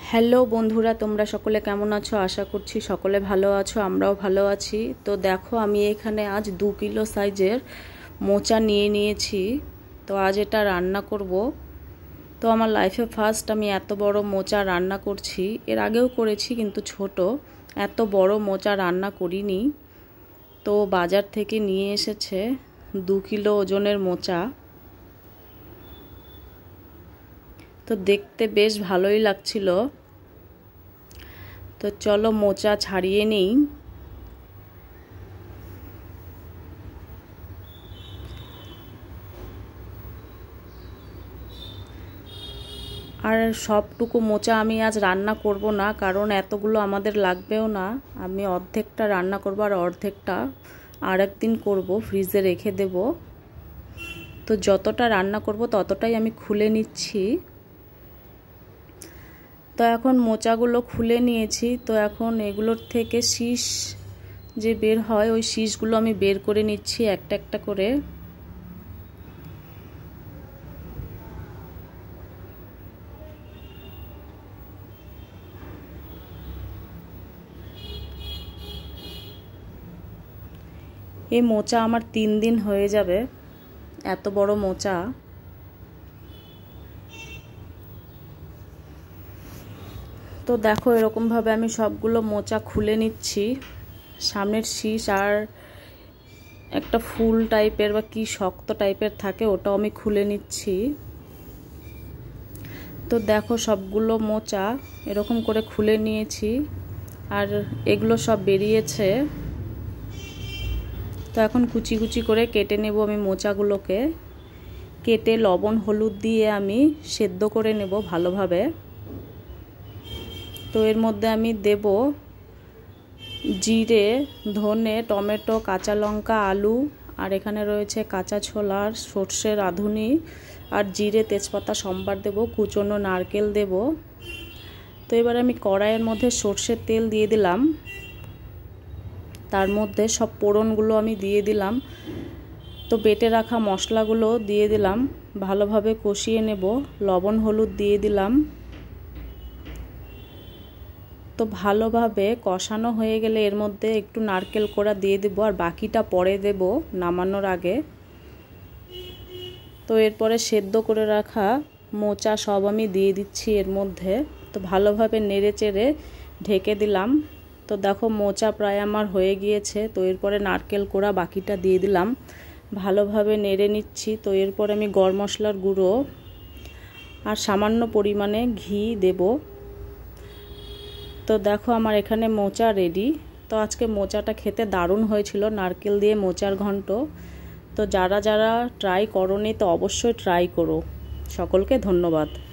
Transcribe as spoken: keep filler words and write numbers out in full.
Hello বন্ধুরা, তোমরা সকলে কেমন আছো? আশা করছি সকলে ভালো আছো, আমরাও ভালো আছি। তো দেখো, আমি এখানে আজ দু কিলো সাইজের মোচা নিয়ে নিয়েছি। তো আজ এটা রান্না করব। তো আমার লাইফে ফার্স্ট আমি এত বড় মোচা রান্না করছি। এর আগেও করেছি, কিন্তু ছোট, এত বড় মোচা রান্না করিনি। তো বাজার থেকে নিয়ে এসেছে দু কিলো ওজনের মোচা। তো দেখতে বেশ ভালোই লাগছিল। তো চলো মোচা ছাড়িয়ে নিই। আর সবটুকু মোচা আমি আজ রান্না করব না, কারণ এতগুলো আমাদের লাগবেও না। আমি অর্ধেকটা রান্না করব আর অর্ধেকটা আর একদিন করব, ফ্রিজে রেখে দেব। তো যতটা রান্না করব ততটাই আমি খুলে নিচ্ছি। তো এখন মোচাগুলো খুলে নিয়েছি। তো এখন এগুলোর থেকে শীষ যে বের হয়, ওই শীষগুলো আমি বের করে নিচ্ছি একটা একটা করে। এই মোচা আমার তিন দিন হয়ে যাবে, এত বড় মোচা। তো দেখো, এরকমভাবে আমি সবগুলো মোচা খুলে নিচ্ছি। সামনের শীষ আর একটা ফুল টাইপের বা কি শক্ত টাইপের থাকে, ওটাও আমি খুলে নিচ্ছি। তো দেখো, সবগুলো মোচা এরকম করে খুলে নিয়েছি, আর এগুলো সব বেরিয়েছে। তো এখন কুচি কুচি করে কেটে নেব আমি মোচাগুলোকে। কেটে লবণ হলুদ দিয়ে আমি সেদ্ধ করে নেব ভালোভাবে। তো এর মধ্যে আমি দেব জিরে, ধনে, টমেটো, কাঁচা লঙ্কা, আলু, আর এখানে রয়েছে কাঁচা ছোলা, সর্ষে রাঁধুনি, আর জিরে, তেজপাতা সম্বার দেব, কুচনো নারকেল দেব। তো এবার আমি কড়াইয়ের মধ্যে সর্ষের তেল দিয়ে দিলাম। তার মধ্যে সব ফোড়নগুলো আমি দিয়ে দিলাম। তো বেটে রাখা মশলাগুলো দিয়ে দিলাম, ভালোভাবে কষিয়ে নেব। লবণ হলুদ দিয়ে দিলাম। তো ভালোভাবে কষানো হয়ে গেলে এর মধ্যে একটু নারকেল কোড়া দিয়ে দেব, আর বাকিটা পরে দেব নামানোর আগে। তো এরপরে সেদ্ধ করে রাখা মোচা সব আমি দিয়ে দিচ্ছি এর মধ্যে। তো ভালোভাবে নেড়ে চেড়ে ঢেকে দিলাম। তো দেখো, মোচা প্রায় আমার হয়ে গিয়েছে। তো এরপরে নারকেল কোড়া বাকিটা দিয়ে দিলাম, ভালোভাবে নেড়ে নিচ্ছি। তো এরপর আমি গরম মশলার গুঁড়ো আর সামান্য পরিমাণে ঘি দেব। তো দেখো, আমার এখানে মোচা রেডি। তো আজকে মোচাটা খেতে দারুণ হয়েছিল, নারকেল দিয়ে মোচার ঘন্ট। তো যারা যারা ট্রাই করোনি, তো অবশ্যই ট্রাই করো। সকলকে ধন্যবাদ।